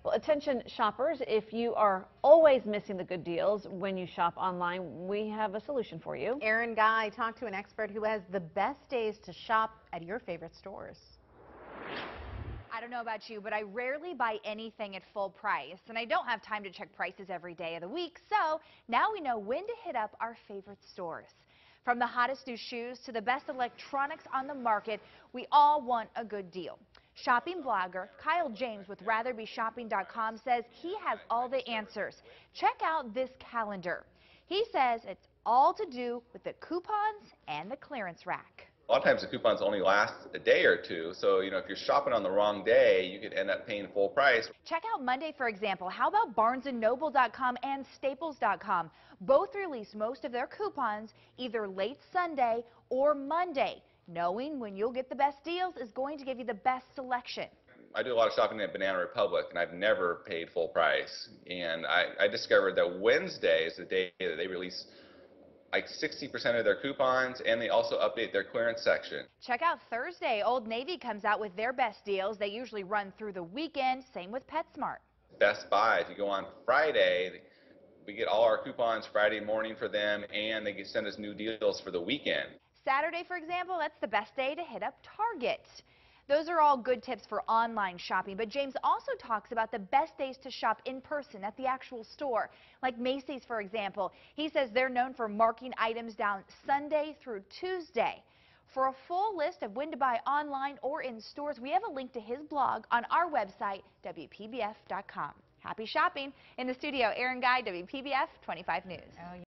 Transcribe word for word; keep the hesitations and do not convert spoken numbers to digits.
Well, attention shoppers, if you are always missing the good deals when you shop online, we have a solution for you. Erin Guy talked to an expert who has the best days to shop at your favorite stores. I don't know about you, but I rarely buy anything at full price, and I don't have time to check prices every day of the week, so now we know when to hit up our favorite stores. From the hottest new shoes to the best electronics on the market, we all want a good deal. Shopping blogger Kyle James with rather be shopping dot com says he has all the answers. Check out this calendar. He says it's all to do with the coupons and the clearance rack. A lot of times the coupons only last a day or two, so you know if you're shopping on the wrong day, you could end up paying full price. Check out Monday, for example. How about barnes and noble dot com and staples dot com? Both release most of their coupons either late Sunday or Monday. Knowing when you'll get the best deals is going to give you the best selection. I do a lot of shopping at Banana Republic, and I've never paid full price. And I, I discovered that Wednesday is the day that they release like sixty percent of their coupons, and they also update their clearance section. Check out Thursday. Old Navy comes out with their best deals. They usually run through the weekend. Same with PetSmart. Best Buy, if you go on Friday, we get all our coupons Friday morning for them, and they can send us new deals for the weekend. Saturday, for example, that's the best day to hit up Target. Those are all good tips for online shopping, but James also talks about the best days to shop in person at the actual store, like Macy's, for example. He says they're known for marking items down Sunday through Tuesday. For a full list of when to buy online or in stores, we have a link to his blog on our website, W P B F dot com. Happy shopping. In the studio, Erin Guy, W P B F twenty-five News. Oh,